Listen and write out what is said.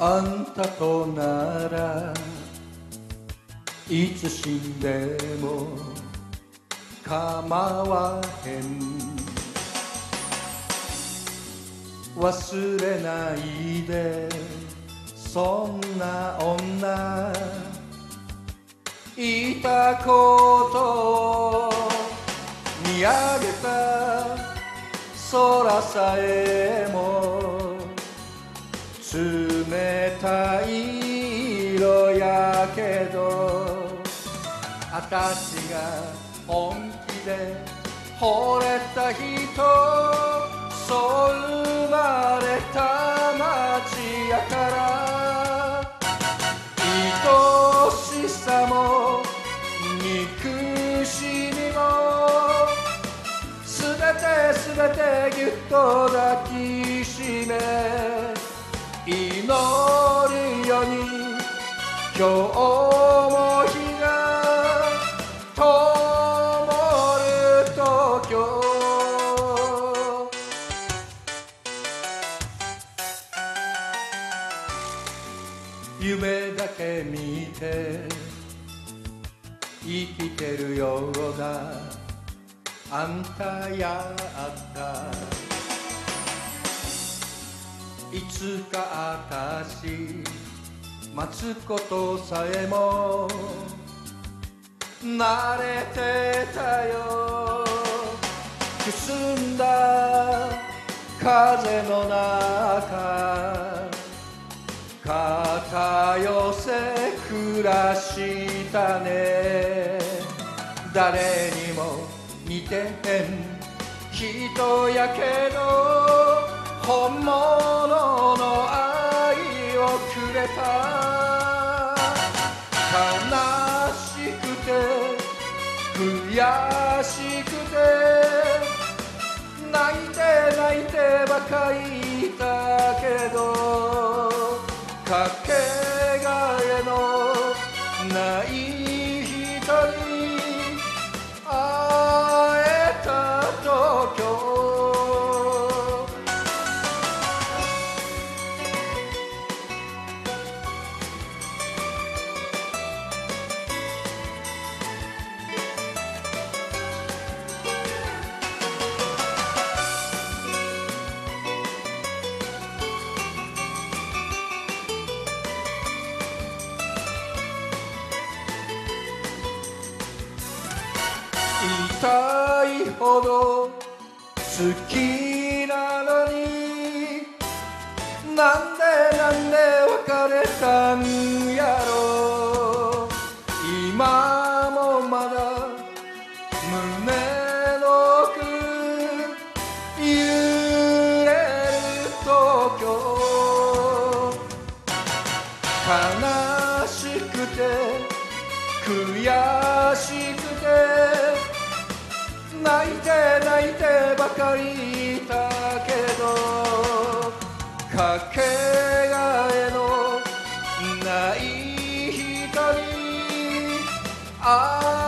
あんたとならいつ死んでも構わへん忘れないでそんな女いたこと見上げた空さえも冷たい色やけどあたしが本気で惚れた人そう生まれた街やから愛しさも憎しみもすべてぎゅっと抱きしめ祈るように今日も日が灯る東京夢だけ見て生きてるようだあんたやったいつかあたし待つことさえも慣れてたよくすんだ風の中肩寄せ暮らしたね誰にも似てへん人やけど本物の愛をくれた悲しくて悔しくて泣いてばかりいたけどかけがえのない人に会えた東京痛いほど好きなのになんで別れたんやろ今もまだ胸の奥揺れる東京悲しくて悔しくて泣いてばかりいたけどかけがえのない人に